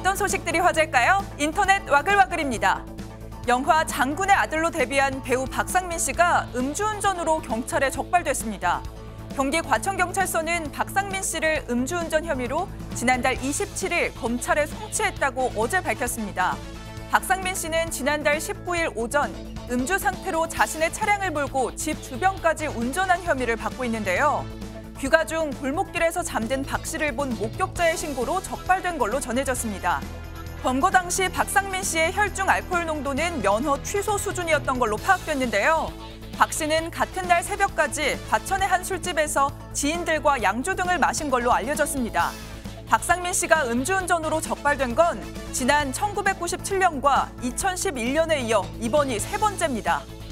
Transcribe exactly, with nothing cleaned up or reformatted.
어떤 소식들이 화제일까요? 인터넷 와글와글입니다. 영화 장군의 아들로 데뷔한 배우 박상민 씨가 음주운전으로 경찰에 적발됐습니다. 경기 과천경찰서는 박상민 씨를 음주운전 혐의로 지난달 이십칠일 검찰에 송치했다고 어제 밝혔습니다. 박상민 씨는 지난달 십구일 오전 음주 상태로 자신의 차량을 몰고 집 주변까지 운전한 혐의를 받고 있는데요. 귀가 중 골목길에서 잠든 박 씨를 본 목격자의 신고로 적발된 걸로 전해졌습니다. 검거 당시 박상민 씨의 혈중 알코올 농도는 면허 취소 수준이었던 걸로 파악됐는데요. 박 씨는 같은 날 새벽까지 과천의 한 술집에서 지인들과 양주 등을 마신 걸로 알려졌습니다. 박상민 씨가 음주운전으로 적발된 건 지난 천구백구십칠년과 이천십일년에 이어 이번이 세 번째입니다.